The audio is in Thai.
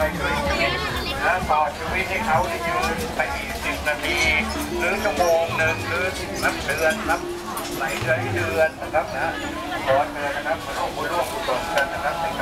อยช่วยชีวิตนะต่อชีวิตให้เขาได้ยืนไปอีก10 นาทีหรือชั่วโมงหนึ่งหรือนับเดือนนับหลายเดือนนะครับนะขอเชิญนะครับมาร่วมกุศลกันนะครับ